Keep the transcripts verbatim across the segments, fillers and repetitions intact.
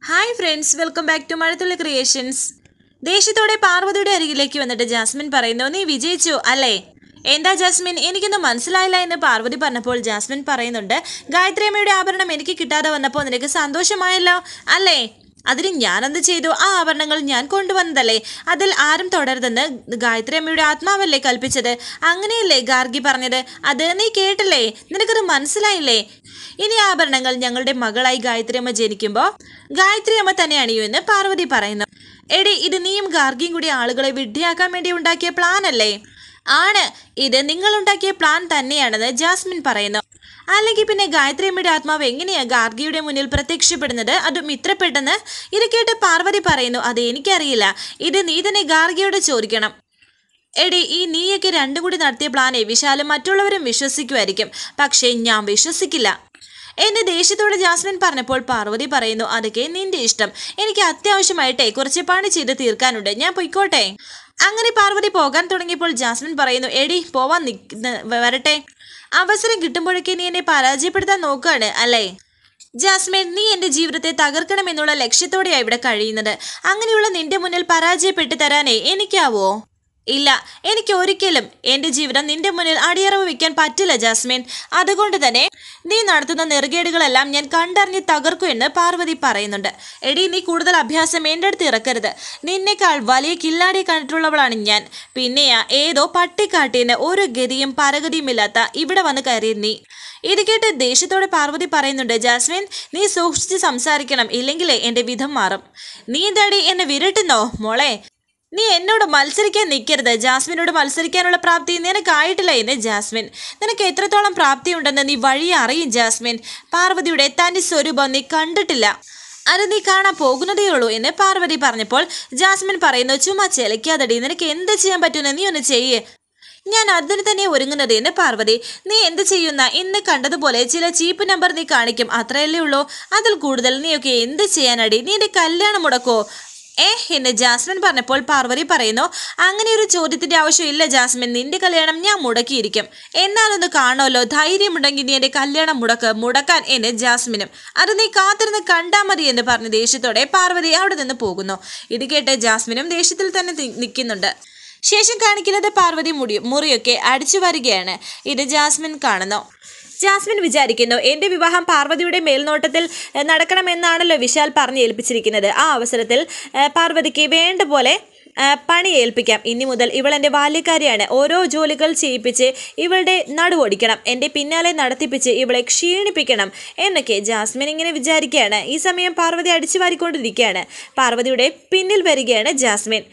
Hi friends, welcome back to Mazhathulli creations. ദേഷ്യത്തോടെ പാർവതിയുടെ അരികിലേക്ക് വന്നിട്ട് ജാസ്മിൻ പറയുന്നു, നീ വിജയിച്ചു അല്ലേ? എന്താ ജാസ്മിൻ, എനിക്കൊന്നും മനസ്സിലായില്ല എന്ന് പാർവതി പറഞ്ഞപ്പോൾ ജാസ്മിൻ പറയുന്നുണ്ട്, ഗായത്രി അമ്മയുടെ ആഭരണം എനിക്ക് കിട്ടാതെ വന്നപ്പോൾ നിനക്ക് സന്തോഷമായല്ലോ അല്ലേ? അതിന് ഞാനെന്ത് ചെയ്തു? ആ ആഭരണങ്ങൾ ഞാൻ കൊണ്ടുവന്നതല്ലേ? അതിൽ ആരും തുടരുതെന്ന് ഗായത്രി അമ്മയുടെ ആത്മാവല്ലേ കൽപ്പിച്ചത്? അങ്ങനെയല്ലേ ഗാർഗി പറഞ്ഞത്? അത് നീ കേട്ടില്ലേ? നിനക്കത് മനസ്സിലായില്ലേ? ഇനി ആഭരണങ്ങൾ ഞങ്ങളുടെ മകളായി ഗായത്രി അമ്മ ജനിക്കുമ്പോൾ ഗായത്രി അമ്മ തന്നെ അണിയൂ എന്ന് പാർവതി പറയുന്നു. എടി, ഇത് നീയും ഗാർഗിയും കൂടി ആളുകളെ വിഡ്ഢിയാക്കാൻ വേണ്ടി ഉണ്ടാക്കിയ പ്ലാൻ അല്ലേ? ആണ്, ഇത് നിങ്ങൾ ഉണ്ടാക്കിയ പ്ലാൻ തന്നെയാണെന്ന് ജാസ്മിൻ പറയുന്നു. അല്ലെങ്കിൽ പിന്നെ ഗായത്രി അമ്മയുടെ ആത്മാവ് എങ്ങനെയാ ഗാർഗിയുടെ മുന്നിൽ പ്രത്യക്ഷപ്പെടുന്നത്, അതും ഇത്ര പെട്ടെന്ന്? ഇത് കേട്ട് പാർവതി പറയുന്നു, അത് എനിക്കറിയില്ല, ഇത് നീ തന്നെ ഗാർഗിയോട് ചോദിക്കണം. എടി, ഈ നീയൊക്കെ രണ്ടും കൂടി നടത്തിയ പ്ലാനെ വിശാലും മറ്റുള്ളവരും വിശ്വസിക്കുമായിരിക്കും, പക്ഷേ ഞാൻ വിശ്വസിക്കില്ല എന്ന് ദേഷ്യത്തോടെ ജാസ്മിൻ പറഞ്ഞപ്പോൾ പാർവതി പറയുന്നു, അതൊക്കെ നിന്റെ ഇഷ്ടം, എനിക്ക് അത്യാവശ്യമായിട്ടേ കുറച്ച് പണി ചെയ്ത് തീർക്കാനുണ്ട്, ഞാൻ പൊയ്ക്കോട്ടെ. അങ്ങനെ പാർവതി പോകാൻ തുടങ്ങിയപ്പോൾ ജാസ്മിൻ പറയുന്നു, എടി പോവാൻ നിക്ക് വരട്ടെ, അവസരം കിട്ടുമ്പോഴൊക്കെ നീ എന്നെ പരാജയപ്പെടുത്താൻ നോക്കുകയാണ് അല്ലേ? ജാസ്മിൻ, നീ എൻ്റെ ജീവിതത്തെ തകർക്കണമെന്നുള്ള ലക്ഷ്യത്തോടെയാണ് ഇവിടെ കഴിയുന്നത്. അങ്ങനെയുള്ള നിന്റെ മുന്നിൽ പരാജയപ്പെട്ടു തരാനേ എനിക്കാവോ? ഇല്ല, എനിക്ക് ഒരിക്കലും എൻ്റെ ജീവിതം നിന്റെ മുന്നിൽ അടിയറവ് വെക്കാൻ പറ്റില്ല ജാസ്മിൻ. അതുകൊണ്ട് തന്നെ നീ നടത്തുന്ന നെറുകേടുകളെല്ലാം ഞാൻ കണ്ടറിഞ്ഞ് തകർക്കൂ എന്ന് പാർവതി പറയുന്നുണ്ട്. എടി, നീ കൂടുതൽ അഭ്യാസം എൻ്റെ അടുത്ത് ഇറക്കരുത്. നിന്നേക്കാൾ വലിയ കില്ലാടി കണ്ടിട്ടുള്ളവളാണ് ഞാൻ. പിന്നെയാ ഏതോ പട്ടിക്കാട്ടിന് ഒരു ഗതിയും പരഗതിയുമില്ലാത്ത ഇവിടെ വന്ന് കയറിയ നീ. ഇത് കേട്ട് ദേഷ്യത്തോടെ പാർവതി പറയുന്നുണ്ട്, ജാസ്മിൻ നീ സൂക്ഷിച്ച് സംസാരിക്കണം, ഇല്ലെങ്കിലേ എൻ്റെ വിധം മാറും. നീ എന്താടി എന്നെ വിരട്ടുന്നോ മോളെ? നീ എന്നോട് മത്സരിക്കാൻ നിൽക്കരുത്. ജാസ്മിനോട് മത്സരിക്കാനുള്ള പ്രാപ്തി നിനക്കായിട്ടില്ല എന്ന് ജാസ്മിൻ. നിനക്ക് എത്രത്തോളം പ്രാപ്തിയുണ്ടെന്ന് നീ വഴി അറിയും ജാസ്മിൻ. പാർവതിയുടെ തനി സ്വരൂപം നീ കണ്ടിട്ടില്ല, അത് നീ കാണാൻ പോകുന്നതേ ഉള്ളൂ എന്ന് പാർവതി പറഞ്ഞപ്പോൾ ജാസ്മിൻ പറയുന്നു, ചുമ്മാ ചെലക്കാതടി, നിനക്ക് എന്ത് ചെയ്യാൻ പറ്റുമെന്ന് നീ ഒന്ന് ചെയ്യേ. ഞാൻ അതിന് തന്നെ ഒരുങ്ങുന്നത് എന്ന് പാർവതി. നീ എന്ത് ചെയ്യുന്ന? ഇന്ന് കണ്ടതുപോലെ ചില ചീപ്പ് നമ്പർ നീ കാണിക്കും, അത്രയല്ലേ ഉള്ളൂ. അതിൽ കൂടുതൽ നീയൊക്കെ എന്ത് ചെയ്യാനടി? നീ എൻ്റെ കല്യാണം മുടക്കോ ഏ എന്ന് ജാസ്മിൻ പറഞ്ഞപ്പോൾ പാർവതി പറയുന്നു, അങ്ങനെ ഒരു ചോദ്യത്തിന്റെ ആവശ്യമില്ല ജാസ്മിൻ, നിന്റെ കല്യാണം ഞാൻ മുടക്കിയിരിക്കും. എന്നാലൊന്ന് കാണുമല്ലോ, ധൈര്യമുണ്ടെങ്കിൽ നീ എൻ്റെ കല്യാണം മുടക്ക് മുടക്കാൻ എന്ന് ജാസ്മിനും. അത് നീ കാത്തിരുന്ന് കണ്ടാൽ മതി എന്ന് പറഞ്ഞ് ദേഷ്യത്തോടെ പാർവതി അവിടെ നിന്ന് പോകുന്നു. ഇത് കേട്ട് ജാസ്മിനും ദേഷ്യത്തിൽ തന്നെ നിൽക്കുന്നുണ്ട്. ശേഷം കാണിക്കുന്നത് പാർവതി മുടി മുറിയൊക്കെ അടിച്ചു വരികയാണ്. ഇത് ജാസ്മിൻ കാണുന്നു. ജാസ്മിൻ വിചാരിക്കുന്നു, എൻ്റെ വിവാഹം പാർവതിയുടെ മേൽനോട്ടത്തിൽ നടക്കണമെന്നാണല്ലോ വിശാൽ പറഞ്ഞ് ഏൽപ്പിച്ചിരിക്കുന്നത്. ആ അവസരത്തിൽ പാർവതിക്ക് വേണ്ട പോലെ പണി ഏൽപ്പിക്കാം. ഇനി മുതൽ ഇവൾ എൻ്റെ ബാല്യക്കാരിയാണ്. ഓരോ ജോലികൾ ചെയ്യിപ്പിച്ച് ഇവളുടെ നടുവൊടിക്കണം, എൻ്റെ പിന്നാലെ നടത്തിപ്പിച്ച് ഇവളെ ക്ഷീണിപ്പിക്കണം എന്നൊക്കെ ജാസ്മിൻ ഇങ്ങനെ വിചാരിക്കുകയാണ്. ഈ സമയം പാർവതി അടിച്ചു വാരിക്കൊണ്ടിരിക്കുകയാണ്. പാർവതിയുടെ പിന്നിൽ വരികയാണ് ജാസ്മിൻ.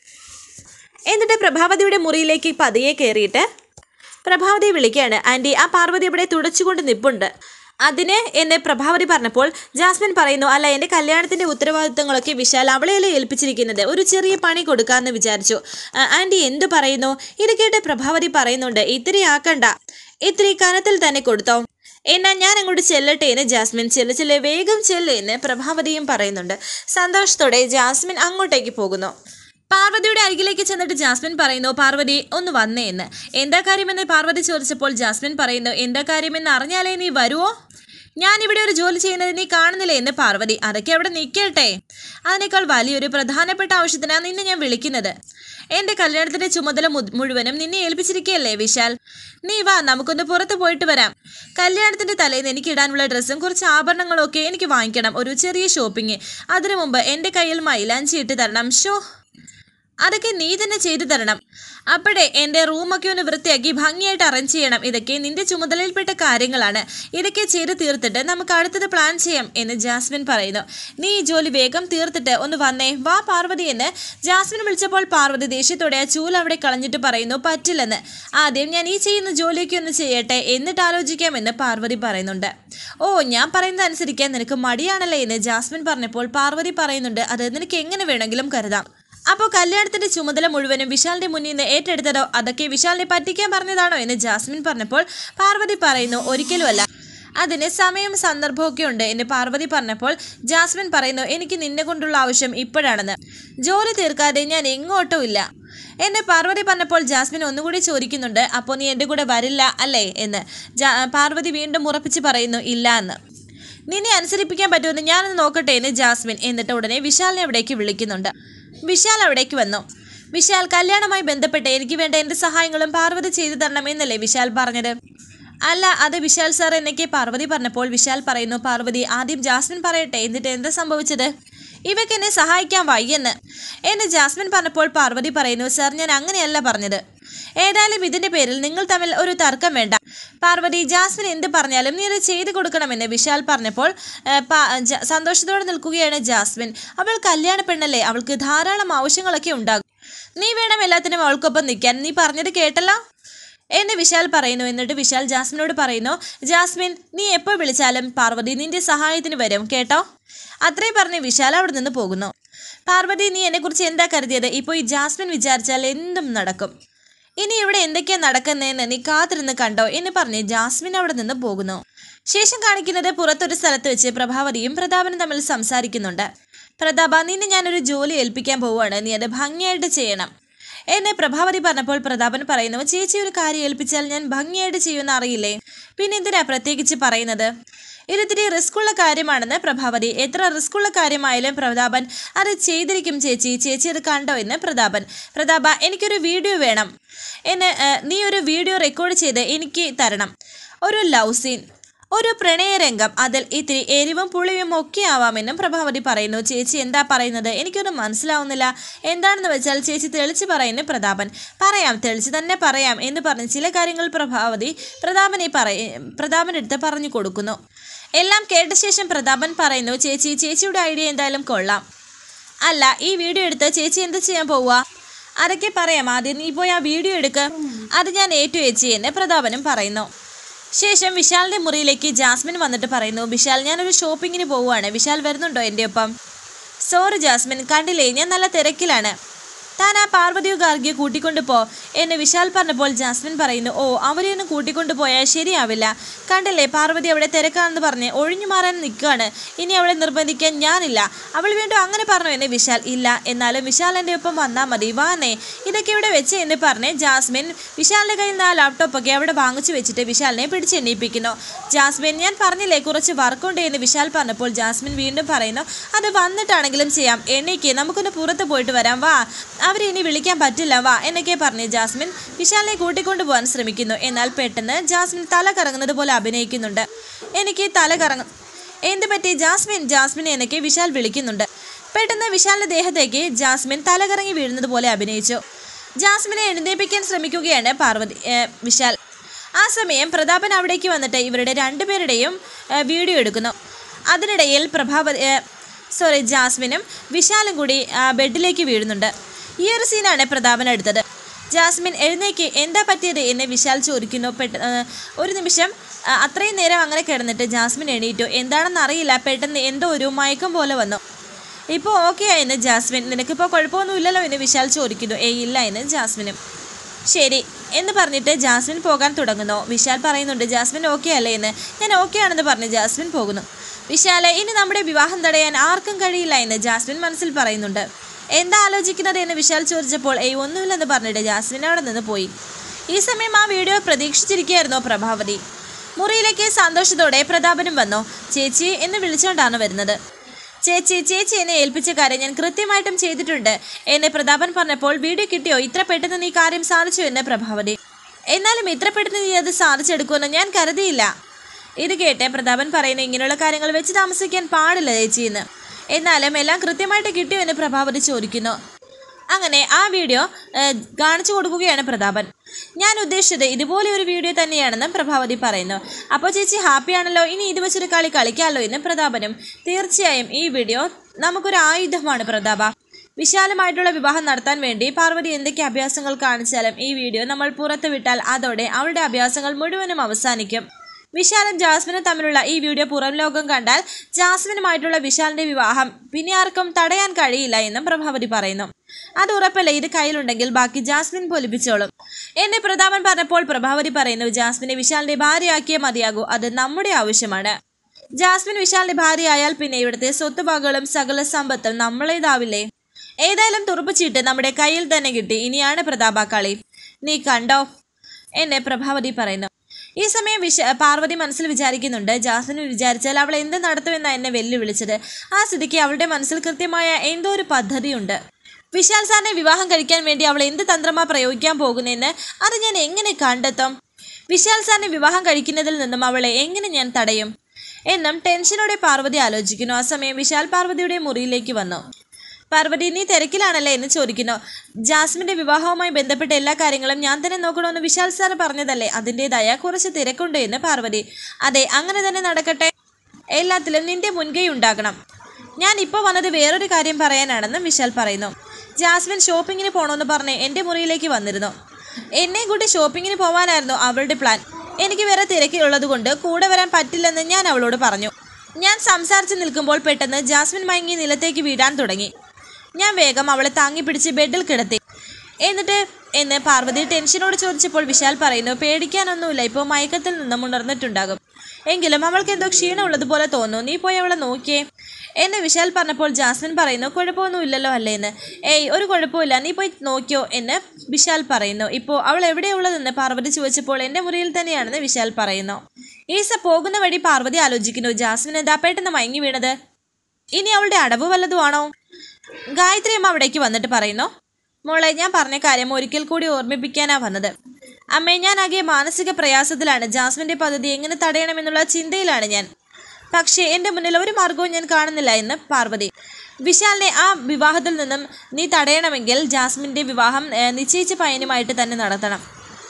എന്നിട്ട് പ്രഭാവതിയുടെ മുറിയിലേക്ക് പതിയെ കയറിയിട്ട് പ്രഭാവതിയെ വിളിക്കുകയാണ്. ആൻറ്റി, ആ പാർവതി ഇവിടെ തുടച്ചുകൊണ്ട് നിൽപ്പുണ്ട്. അതിന് എന്നെ പ്രഭാവതി പറഞ്ഞപ്പോൾ ജാസ്മിൻ പറയുന്നു, അല്ല, എൻ്റെ കല്യാണത്തിൻ്റെ ഉത്തരവാദിത്തങ്ങളൊക്കെ വിശാൽ അവളെയല്ലേ ഏൽപ്പിച്ചിരിക്കുന്നത്, ഒരു ചെറിയ പണി കൊടുക്കാമെന്ന് വിചാരിച്ചു. ആൻറ്റി എന്തു പറയുന്നു? ഇത് കേട്ട് പ്രഭാവതി പറയുന്നുണ്ട്, ഇത്തിരി ആക്കണ്ട, ഇത്തിരി കനത്തിൽ തന്നെ കൊടുത്തോ. എന്നാ ഞാൻ അങ്ങോട്ട് ചെല്ലട്ടെ എന്ന് ജാസ്മിൻ. ചെല്ല ചെല്ലെ വേഗം ചെല്ല് എന്ന് പ്രഭാവതിയും പറയുന്നുണ്ട്. സന്തോഷത്തോടെ ജാസ്മിൻ അങ്ങോട്ടേക്ക് പോകുന്നു. പാർവതിയുടെ അരികിലേക്ക് ചെന്നിട്ട് ജാസ്മിൻ പറയുന്നു, പാർവതി ഒന്ന് വന്നേ എന്ന്. എന്താ കാര്യമെന്ന് പാർവതി ചോദിച്ചപ്പോൾ ജാസ്മിൻ പറയുന്നു, എന്താ കാര്യമെന്ന് അറിഞ്ഞാലേ നീ വരുമോ? ഞാനിവിടെ ഒരു ജോലി ചെയ്യുന്നത് നീ കാണുന്നില്ലേ എന്ന് പാർവതി. അതൊക്കെ അവിടെ നിൽക്കട്ടെ, അതിനേക്കാൾ വലിയൊരു പ്രധാനപ്പെട്ട ആവശ്യത്തിനാണ് നിന്നെ ഞാൻ വിളിക്കുന്നത്. എൻ്റെ കല്യാണത്തിൻ്റെ ചുമതല മുഴുവനും നിന്നെ ഏൽപ്പിച്ചിരിക്കുകയല്ലേ വിശാൽ. നീ വാ, നമുക്കൊന്ന് പുറത്ത് പോയിട്ട് വരാം. കല്യാണത്തിൻ്റെ തലേന്ന് എനിക്ക് ഇടാനുള്ള ഡ്രസ്സും കുറച്ച് ആഭരണങ്ങളും ഒക്കെ എനിക്ക് വാങ്ങിക്കണം, ഒരു ചെറിയ ഷോപ്പിംഗ്. അതിനു മുമ്പ് എൻ്റെ കയ്യിൽ മൈലാഞ്ചി ഇട്ട് തരണം. ഷോ, അതൊക്കെ നീ തന്നെ ചെയ്തു തരണം. അപ്പോഴേ എൻ്റെ റൂമൊക്കെ ഒന്ന് വൃത്തിയാക്കി ഭംഗിയായിട്ട് അറേഞ്ച് ചെയ്യണം. ഇതൊക്കെ നിന്റെ ചുമതലയിൽപ്പെട്ട കാര്യങ്ങളാണ്. ഇതൊക്കെ ചെയ്ത് തീർത്തിട്ട് നമുക്ക് അടുത്തത് പ്ലാൻ ചെയ്യാം എന്ന് ജാസ്മിൻ പറയുന്നു. നീ ഈ ജോലി വേഗം തീർത്തിട്ട് ഒന്ന് വന്നേ, വാ പാർവതി എന്ന് ജാസ്മിൻ വിളിച്ചപ്പോൾ പാർവതി ദേഷ്യത്തോടെ ആ ചൂൽ അവിടെ കളഞ്ഞിട്ട് പറയുന്നു, പറ്റില്ലെന്ന്. ആദ്യം ഞാൻ ഈ ചെയ്യുന്ന ജോലിയൊക്കെ ഒന്ന് ചെയ്യട്ടെ, എന്നിട്ട് ആലോചിക്കാമെന്ന് പാർവതി പറയുന്നുണ്ട്. ഓ, ഞാൻ പറയുന്നത് അനുസരിക്കാൻ നിനക്ക് മടിയാണല്ലേ എന്ന് ജാസ്മിൻ പറഞ്ഞപ്പോൾ പാർവതി പറയുന്നുണ്ട്, അത് നിനക്ക് എങ്ങനെ വേണമെങ്കിലും കരുതാം. അപ്പോൾ കല്യാണത്തിന്റെ ചുമതല മുഴുവനും വിശാലിന്റെ മുന്നിൽ നിന്ന് ഏറ്റെടുത്തതോ അതൊക്കെ വിശാലിനെ പറ്റിക്കാൻ പറഞ്ഞതാണോ എന്ന് ജാസ്മിൻ പറഞ്ഞപ്പോൾ പാർവതി പറയുന്നു, ഒരിക്കലുമല്ല, അതിന് സമയം സന്ദർഭമൊക്കെ ഉണ്ട് എന്ന് പാർവതി പറഞ്ഞപ്പോൾ ജാസ്മിൻ പറയുന്നു, എനിക്ക് നിന്നെ കൊണ്ടുള്ള ആവശ്യം ഇപ്പോഴാണെന്ന്. ജോലി തീർക്കാതെ ഞാൻ എങ്ങോട്ടും ഇല്ല എന്നെ പാർവതി പറഞ്ഞപ്പോൾ ജാസ്മിൻ ഒന്നുകൂടി ചോദിക്കുന്നുണ്ട്, അപ്പോൾ നീ എൻ്റെ കൂടെ വരില്ല അല്ലേ എന്ന്. പാർവതി വീണ്ടും ഉറപ്പിച്ച് പറയുന്നു, ഇല്ല എന്ന്. നിന്നെ അനുസരിപ്പിക്കാൻ പറ്റുമെന്ന് ഞാനൊന്ന് നോക്കട്ടെ എന്ന് ജാസ്മിൻ. എന്നിട്ട് ഉടനെ വിശാലിനെ അവിടേക്ക് വിളിക്കുന്നുണ്ട്. വിശാൽ അവിടേക്ക് വന്നു. വിശാൽ, കല്യാണവുമായി ബന്ധപ്പെട്ട് എനിക്ക് വേണ്ട എൻ്റെ സഹായങ്ങളും പാർവതി ചെയ്തു തരണം എന്നല്ലേ വിശാൽ പറഞ്ഞത്? അല്ല, അത് വിശാൽ സാർ എന്നൊക്കെ പാർവതി പറഞ്ഞപ്പോൾ വിശാൽ പറയുന്നു, പാർവതി ആദ്യം ജാസ്മിൻ പറയട്ടെ, എന്നിട്ട് എന്താ സംഭവിച്ചത്? ഇവയ്ക്ക് എന്നെ സഹായിക്കാൻ വയ്യെന്ന് എന്ന് ജാസ്മിൻ പറഞ്ഞപ്പോൾ പാർവതി പറയുന്നു, സാർ ഞാൻ അങ്ങനെയല്ല പറഞ്ഞത്. ഏതായാലും ഇതിന്റെ പേരിൽ നിങ്ങൾ തമ്മിൽ ഒരു തർക്കം വേണ്ട. പാർവതി, ജാസ്മിൻ എന്ത് പറഞ്ഞാലും നീ അത് ചെയ്തു കൊടുക്കണമെന്ന് വിശാൽ പറഞ്ഞപ്പോൾ സന്തോഷത്തോടെ നിൽക്കുകയാണ് ജാസ്മിൻ. അവൾ കല്യാണ പെണ്ണല്ലേ, അവൾക്ക് ധാരാളം ആവശ്യങ്ങളൊക്കെ ഉണ്ടാകും. നീ വേണം എല്ലാത്തിനും അവൾക്കൊപ്പം നിൽക്കാൻ. നീ പറഞ്ഞത് കേട്ടല്ലോ എന്ന് വിശാൽ പറയുന്നു. എന്നിട്ട് വിശാൽ ജാസ്മിനോട് പറയുന്നു, ജാസ്മിൻ നീ എപ്പോൾ വിളിച്ചാലും പാർവതി നിന്റെ സഹായത്തിന് വരും കേട്ടോ. അത്രയും പറഞ്ഞ് വിശാൽ അവിടെ നിന്ന് പോകുന്നു. പാർവതി, നീ എന്നെക്കുറിച്ച് എന്താ കരുതിയത്? ഇപ്പോൾ ഈ ജാസ്മിൻ വിചാരിച്ചാൽ എന്തും നടക്കും. ഇനി ഇവിടെ എന്തൊക്കെയാണ് നടക്കുന്നതെന്ന് നീ കാത്തിരുന്ന് കണ്ടോ എന്ന് പറഞ്ഞ് ജാസ്മിൻ അവിടെ നിന്ന് പോകുന്നു. ശേഷം കാണിക്കുന്നത് പുറത്തൊരു സ്ഥലത്ത് വെച്ച് പ്രഭാവതിയും പ്രതാപനും തമ്മിൽ സംസാരിക്കുന്നുണ്ട്. പ്രതാപ, നിന്നെ ഞാനൊരു ജോലി ഏൽപ്പിക്കാൻ പോവുകയാണ്, നീ അത് ഭംഗിയായിട്ട് ചെയ്യണം എന്നെ പ്രഭാവതി പറഞ്ഞപ്പോൾ പ്രതാപൻ പറയുന്നു, ചേച്ചി ഒരു കാര്യം ഏൽപ്പിച്ചാൽ ഞാൻ ഭംഗിയായിട്ട് ചെയ്യുമെന്ന് അറിയില്ലേ, പിന്നെ എന്തിനാ പ്രത്യേകിച്ച് പറയുന്നത്? ഇതിത്തിരി റിസ്ക്കുള്ള കാര്യമാണെന്ന് പ്രഭാവതി. എത്ര റിസ്ക്കുള്ള കാര്യമായാലും പ്രതാപൻ അത് ചെയ്തിരിക്കും ചേച്ചി, ചേച്ചി അത് കണ്ടോ എന്ന് പ്രതാപൻ. പ്രതാപ, എനിക്കൊരു വീഡിയോ വേണം എന്ന് നീ ഒരു വീഡിയോ റെക്കോർഡ് ചെയ്ത് എനിക്ക് തരണം. ഒരു ലവ് സീൻ, ഒരു പ്രണയരംഗം, അതിൽ ഇത്തിരി എരിവും പുളിയും ഒക്കെ ആവാമെന്നും പ്രഭാവതി പറയുന്നു. ചേച്ചി എന്താ പറയുന്നത്? എനിക്കൊന്നും മനസ്സിലാവുന്നില്ല. എന്താണെന്ന് വെച്ചാൽ ചേച്ചി തെളിച്ച് പറയുന്നു പ്രതാപൻ. പറയാം, തെളിച്ച് തന്നെ പറയാം എന്ന് പറഞ്ഞ് ചില കാര്യങ്ങൾ പ്രഭാവതി പ്രതാപനെ പറയ പ്രതാപൻ്റെ അടുത്ത് പറഞ്ഞു കൊടുക്കുന്നു. എല്ലാം കേട്ട ശേഷം പ്രതാപൻ പറയുന്നു, ചേച്ചി ചേച്ചിയുടെ ഐഡിയ എന്തായാലും കൊള്ളാം. അല്ല, ഈ വീഡിയോ എടുത്ത് ചേച്ചി എന്ത് ചെയ്യാൻ പോവുക? അതൊക്കെ പറയാം, ആദ്യം നീ പോയി ആ വീഡിയോ എടുക്കുക. അത് ഞാൻ ഏറ്റു ചേച്ചി എന്ന് പ്രതാപനും പറയുന്നു. ശേഷം വിശാലിന്റെ മുറിയിലേക്ക് ജാസ്മിൻ വന്നിട്ട് പറയുന്നു, വിശാൽ ഞാനൊരു ഷോപ്പിങ്ങിന് പോവുകയാണ്, വിശാൽ വരുന്നുണ്ടോ എൻ്റെ ഒപ്പം? സോറി ജാസ്മിൻ, കണ്ടില്ലേ ഞാൻ നല്ല തിരക്കിലാണ്. താൻ ആ പാർവതിയോ ഗാർഗിയോ കൂട്ടിക്കൊണ്ടു പോ എന്ന് വിശാൽ പറഞ്ഞപ്പോൾ ജാസ്മിൻ പറയുന്നു, ഓ അവരെയൊന്നും കൂട്ടിക്കൊണ്ടു പോയാൽ ശരിയാവില്ല. കണ്ടില്ലേ പാർവതി അവിടെ തിരക്കാണെന്ന് പറഞ്ഞ് ഒഴിഞ്ഞു മാറാൻ നിൽക്കുകയാണ്. ഇനി അവളെ നിർബന്ധിക്കാൻ ഞാനില്ല. അവൾ വീണ്ടും അങ്ങനെ പറഞ്ഞു എന്ന് വിശാൽ. ഇല്ല, എന്നാലും വിശാൽ എൻ്റെ ഒപ്പം വന്നാൽ മതി, വാന്നേ ഇതൊക്കെ ഇവിടെ വെച്ച് എന്ന് പറഞ്ഞ് ജാസ്മിൻ വിശാലിൻ്റെ കയ്യിൽ നിന്ന് ആ ലാപ്ടോപ്പൊക്കെ അവിടെ വാങ്ങിച്ചു വെച്ചിട്ട് വിശാലിനെ പിടിച്ചെണ്ണീപ്പിക്കുന്നു. ജാസ്മിൻ, ഞാൻ പറഞ്ഞില്ലേ കുറച്ച് വർക്കുണ്ട് എന്ന് വിശാൽ പറഞ്ഞപ്പോൾ ജാസ്മിൻ വീണ്ടും പറയുന്നു, അത് വന്നിട്ടാണെങ്കിലും ചെയ്യാം, എണ്ണീക്ക് നമുക്കൊന്ന് പുറത്ത് പോയിട്ട് വരാം, വാ അവരെ ഇനി വിളിക്കാൻ പറ്റില്ല, വാ എന്നൊക്കെ പറഞ്ഞ് ജാസ്മിൻ വിശാലിനെ കൂട്ടിക്കൊണ്ടു പോകാൻ ശ്രമിക്കുന്നു. എന്നാൽ പെട്ടെന്ന് ജാസ്മിൻ തല കറങ്ങുന്നത് പോലെ അഭിനയിക്കുന്നുണ്ട്. എനിക്ക് തല കറങ്ങ എന്ത് പറ്റി ജാസ്മിൻ ജാസ്മിൻ എന്നൊക്കെ വിശാൽ വിളിക്കുന്നുണ്ട്. പെട്ടെന്ന് വിശാലിന്റെ ദേഹത്തേക്ക് ജാസ്മിൻ തല കറങ്ങി വീഴുന്നത് പോലെ അഭിനയിച്ചു. ജാസ്മിനെ എഴുന്നേൽപ്പിക്കാൻ ശ്രമിക്കുകയാണ് പാർവതി വിശാൽ. ആ സമയം പ്രതാപൻ അവിടേക്ക് വന്നിട്ട് ഇവരുടെ രണ്ടുപേരുടെയും വീഡിയോ എടുക്കുന്നു. അതിനിടയിൽ പ്രഭാവതി സോറി ജാസ്മിനും വിശാലും കൂടി ബെഡിലേക്ക് വീഴുന്നുണ്ട്. ഈ ഒരു സീനാണ് പ്രതാപൻ എടുത്തത്. ജാസ്മിൻ, എഴുന്നേക്ക്, എന്താ പറ്റിയത് എന്ന് വിശാൽ ചോദിക്കുന്നു. പെട്ട ഒരു നിമിഷം അത്രയും നേരം അങ്ങനെ കിടന്നിട്ട് ജാസ്മിൻ എണീറ്റു. എന്താണെന്ന് അറിയില്ല, പെട്ടെന്ന് എന്തോ ഒരു മയക്കം പോലെ വന്നു. ഇപ്പോൾ ഓക്കെ ആയെന്ന് ജാസ്മിൻ. നിനക്കിപ്പോൾ കുഴപ്പമൊന്നുമില്ലല്ലോ എന്ന് വിശാൽ ചോദിക്കുന്നു. ഏയ് ഇല്ല എന്ന് ജാസ്മിനും. ശരി എന്ന് പറഞ്ഞിട്ട് ജാസ്മിൻ പോകാൻ തുടങ്ങുന്നു. വിശാൽ പറയുന്നുണ്ട്, ജാസ്മിൻ ഓക്കെ അല്ലേ എന്ന്. ഞാൻ ഓക്കെ ആണെന്ന് പറഞ്ഞ് ജാസ്മിൻ പോകുന്നു. വിശാലെ, ഇനി നമ്മുടെ വിവാഹം തടയാൻ ആർക്കും കഴിയില്ല എന്ന് ജാസ്മിൻ മനസ്സിൽ പറയുന്നുണ്ട്. എന്താ ആലോചിക്കുന്നത് എന്ന് വിശാൽ ചോദിച്ചപ്പോൾ ഏയ് ഒന്നുമില്ലെന്ന് പറഞ്ഞിട്ട് ജാസ്മിൻ അവിടെ നിന്ന് പോയി. ഈ സമയം ആ വീഡിയോ പ്രതീക്ഷിച്ചിരിക്കുകയായിരുന്നു പ്രഭാവതി. മുറിയിലേക്ക് സന്തോഷത്തോടെ പ്രതാപനും വന്നു. ചേച്ചി എന്ന് വിളിച്ചുകൊണ്ടാണ് വരുന്നത്. ചേച്ചി ചേച്ചി എന്നെ ഏൽപ്പിച്ച കാര്യം ഞാൻ കൃത്യമായിട്ടും ചെയ്തിട്ടുണ്ട് എന്ന് പ്രതാപൻ പറഞ്ഞപ്പോൾ, വീഡിയോ കിട്ടിയോ? ഇത്ര പെട്ടെന്ന് നീ കാര്യം സാധിച്ചു എന്ന് പ്രഭാവതി. എന്നാലും ഇത്ര പെട്ടെന്ന് നീ അത് സാധിച്ചെടുക്കുമെന്ന് ഞാൻ കരുതിയില്ല. ഇത് കേട്ട് പ്രതാപൻ പറയുന്നു, ഇങ്ങനെയുള്ള കാര്യങ്ങൾ വെച്ച് താമസിക്കാൻ പാടില്ല ചേച്ചിയെന്ന്. എന്നാലും എല്ലാം കൃത്യമായിട്ട് കിട്ടിയോ എന്ന് പ്രഭാവതി ചോദിക്കുന്നു. അങ്ങനെ ആ വീഡിയോ കാണിച്ചു കൊടുക്കുകയാണ് പ്രതാപൻ. ഞാൻ ഉദ്ദേശിച്ചത് ഇതുപോലെ ഒരു വീഡിയോ തന്നെയാണെന്ന് പ്രഭാവതി പറയുന്നു. അപ്പോൾ ചേച്ചി ഹാപ്പിയാണല്ലോ, ഇനി ഇത് വെച്ചൊരു കളി കളിക്കാമല്ലോ എന്ന് പ്രതാപനും. തീർച്ചയായും ഈ വീഡിയോ നമുക്കൊരു ആയുധമാണ് പ്രതാപ. വിശാലമായിട്ടുള്ള വിവാഹം നടത്താൻ വേണ്ടി പാർവതി എന്തൊക്കെ അഭ്യാസങ്ങൾ കാണിച്ചാലും ഈ വീഡിയോ നമ്മൾ പുറത്തു വിട്ടാൽ അതോടെ അവളുടെ അഭ്യാസങ്ങൾ മുഴുവനും അവസാനിക്കും. വിശാലും ജാസ്മിനും തമ്മിലുള്ള ഈ വീഡിയോ പുറം ലോകം കണ്ടാൽ ജാസ്മിനുമായിട്ടുള്ള വിശാലിന്റെ വിവാഹം പിന്നെ ആർക്കും തടയാൻ കഴിയില്ല എന്നും പ്രഭാവതി പറയുന്നു. അത് ഉറപ്പല്ല, ഇത് കയ്യിലുണ്ടെങ്കിൽ ബാക്കി ജാസ്മിൻ പൊലിപ്പിച്ചോളും എന്നെ പ്രതാപൻ പറഞ്ഞപ്പോൾ പ്രഭാവതി പറയുന്നു, ജാസ്മിനെ വിശാലിന്റെ ഭാര്യയാക്കിയേ മതിയാകൂ, അത് നമ്മുടെ ആവശ്യമാണ്. ജാസ്മിൻ വിശാലിന്റെ ഭാര്യയായാൽ പിന്നെ ഇവിടുത്തെ സ്വത്തുവകകളും സകല സമ്പത്തും നമ്മളേതാവില്ലേ? ഏതായാലും തുറപ്പിച്ചിട്ട് നമ്മുടെ കയ്യിൽ തന്നെ കിട്ടി. ഇനിയാണ് പ്രതാപ കളി, നീ കണ്ടോ എന്നെ പ്രഭാവതി പറയുന്നു. ഈ സമയം വിശ പാർവതി മനസ്സിൽ വിചാരിക്കുന്നുണ്ട്, ജാസ്മിൻ വിചാരിച്ചാൽ അവൾ എന്ത് നടത്തുമെന്നാണ് എന്നെ വെല്ലുവിളിച്ചത്. ആ സ്ഥിതിക്ക് അവളുടെ മനസ്സിൽ കൃത്യമായ എന്തോ ഒരു പദ്ധതിയുണ്ട്. വിശാൽ സാറിനെ വിവാഹം കഴിക്കാൻ വേണ്ടി അവൾ എന്ത് തന്ത്രമാ പ്രയോഗിക്കാൻ പോകുന്നതെന്ന് അത് ഞാൻ എങ്ങനെ കണ്ടെത്തും? വിശാൽ സാറിനെ വിവാഹം കഴിക്കുന്നതിൽ നിന്നും അവളെ എങ്ങനെ ഞാൻ തടയും എന്നും ടെൻഷനോടെ പാർവതി ആലോചിക്കുന്നു. ആ സമയം വിശാൽ പാർവതിയുടെ മുറിയിലേക്ക് വന്നു. പാർവതി, നീ തിരക്കിലാണല്ലേ എന്ന് ചോദിക്കുന്നു. ജാസ്മിൻ്റെ വിവാഹവുമായി ബന്ധപ്പെട്ട എല്ലാ കാര്യങ്ങളും ഞാൻ തന്നെ നോക്കണമെന്ന് വിശാൽ സാർ പറഞ്ഞതല്ലേ, അതിൻ്റെതായ കുറച്ച് തിരക്കുണ്ട് എന്ന് പാർവതി. അതെ, അങ്ങനെ തന്നെ നടക്കട്ടെ. എല്ലാത്തിലും നിന്റെ മുൻകൈ ഉണ്ടാകണം. ഞാൻ ഇപ്പോൾ വന്നത് വേറൊരു കാര്യം പറയാനാണെന്നും വിശാൽ പറയുന്നു. ജാസ്മിൻ ഷോപ്പിങ്ങിന് പോകണമെന്ന് പറഞ്ഞ് എൻ്റെ മുറിയിലേക്ക് വന്നിരുന്നു. എന്നെ കൂട്ടി ഷോപ്പിങ്ങിന് പോകാനായിരുന്നു അവളുടെ പ്ലാൻ. എനിക്ക് വേറെ തിരക്കിലുള്ളത് കൊണ്ട് കൂടെ വരാൻ പറ്റില്ലെന്ന് ഞാൻ അവളോട് പറഞ്ഞു. ഞാൻ സംസാരിച്ച് നിൽക്കുമ്പോൾ പെട്ടെന്ന് ജാസ്മിൻ മയങ്ങി നിലത്തേക്ക് വീഴാൻ തുടങ്ങി. ഞാൻ വേഗം അവളെ താങ്ങി പിടിച്ച് ബെഡിൽ കിടത്തി. എന്നിട്ട് എന്ന് പാർവതി ടെൻഷനോട് ചോദിച്ചപ്പോൾ വിശാൽ പറയുന്നു, പേടിക്കാനൊന്നുമില്ല, ഇപ്പോൾ മയക്കത്തിൽ നിന്നും ഉണർന്നിട്ടുണ്ടാകും. എങ്കിലും അവൾക്ക് എന്തോ ക്ഷീണമുള്ളതുപോലെ തോന്നുന്നു. നീ പോയി അവളെ നോക്കിയേ എന്ന് വിശാൽ പറഞ്ഞപ്പോൾ ജാസ്മിൻ പറയുന്നു, കുഴപ്പമൊന്നുമില്ലല്ലോ അല്ലേ എന്ന്. ഏയ്, ഒരു കുഴപ്പമില്ല, നീ പോയി നോക്കിയോ എന്ന് വിശാൽ പറയുന്നു. ഇപ്പോൾ അവൾ എവിടെയുള്ളതെന്ന് പാർവതി ചോദിച്ചപ്പോൾ എൻ്റെ മുറിയിൽ തന്നെയാണെന്ന് വിശാൽ പറയുന്നു. ഈസ പോകുന്ന വഴി പാർവതി ആലോചിക്കുന്നു, ജാസ്മിൻ എന്താ പെട്ടെന്ന് മയങ്ങി വീണത്? ഇനി അവളുടെ അടവ് വല്ലതുമാണോ? ഗായത്രി അമ്മ അവിടേക്ക് വന്നിട്ട് പറയുന്നു, മോളെ, ഞാൻ പറഞ്ഞ കാര്യം ഒരിക്കൽ കൂടി ഓർമ്മിപ്പിക്കാനാ വന്നത്. അമ്മേ, ഞാൻ ആകെ മാനസിക പ്രയാസത്തിലാണ്. ജാസ്മിൻ്റെ പദ്ധതി എങ്ങനെ തടയണമെന്നുള്ള ചിന്തയിലാണ് ഞാൻ. പക്ഷേ എൻ്റെ മുന്നിൽ ഒരു മാർഗവും ഞാൻ കാണുന്നില്ല എന്ന് പാർവതി. വിശാലിനെ ആ വിവാഹത്തിൽ നിന്നും നീ തടയണമെങ്കിൽ ജാസ്മിൻ്റെ വിവാഹം നിശ്ചയിച്ച പയ്യനുമായിട്ട് തന്നെ നടത്തണം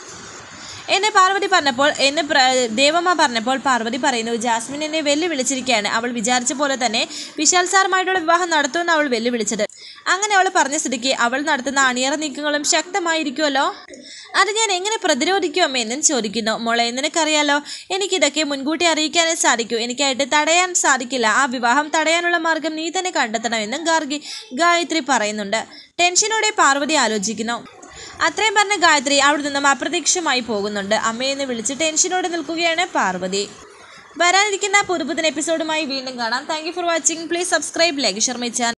എന്നെ പാർവതി പറഞ്ഞപ്പോൾ എന്ന് ദേവമ്മ പറഞ്ഞപ്പോൾ പാർവതി പറയുന്നു, ജാസ്മിൻ എന്നെ വെല്ലുവിളിച്ചിരിക്കുകയാണ്. അവൾ വിചാരിച്ച പോലെ തന്നെ വിശാൽ സാറുമായിട്ടുള്ള വിവാഹം നടത്തുമെന്ന് അവൾ വെല്ലുവിളിച്ചത്. അങ്ങനെ അവൾ പറഞ്ഞ സ്ഥിതിക്ക് അവൾ നടത്തുന്ന അണിയറ നീക്കങ്ങളും ശക്തമായിരിക്കുമല്ലോ. അത് ഞാൻ എങ്ങനെ പ്രതിരോധിക്കും അമ്മയെന്നും ചോദിക്കുന്നു. മോളെ, നിനക്കറിയാലോ, എനിക്കിതൊക്കെ മുൻകൂട്ടി അറിയിക്കാനേ സാധിക്കൂ. എനിക്കായിട്ട് തടയാൻ സാധിക്കില്ല. ആ വിവാഹം തടയാനുള്ള മാർഗം നീ തന്നെ കണ്ടെത്തണമെന്നും ഗാർഗി ഗായത്രി പറയുന്നുണ്ട്. ടെൻഷനോടെ പാർവതി ആലോചിക്കുന്നു. അത്രയും പറഞ്ഞ ഗായത്രി അവിടെ നിന്നും അപ്രത്യക്ഷമായി പോകുന്നുണ്ട്. അമ്മയെന്ന് വിളിച്ച് ടെൻഷനോടെ നിൽക്കുകയാണ് പാർവതി. വരാനിരിക്കുന്ന പുതുപുത്തൻ എപ്പിസോഡുമായി വീണ്ടും കാണാം. Thank you for watching. Please subscribe, like, share my channel.